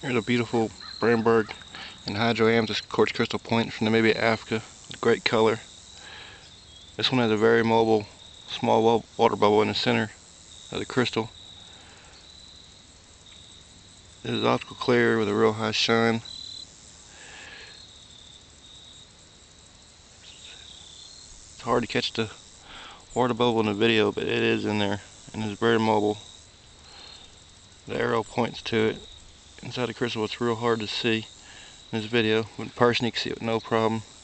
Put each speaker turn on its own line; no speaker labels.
Here's a beautiful Brandberg Enhydro Amethyst Quartz crystal point from Namibia, Africa. Great color. This one has a very mobile, small water bubble in the center of the crystal. This is optical clear with a real high shine. It's hard to catch the water bubble in the video, but it is in there, and it's very mobile. The arrow points to it. Inside the crystal, it's real hard to see in this video, but in person you can see it with no problem.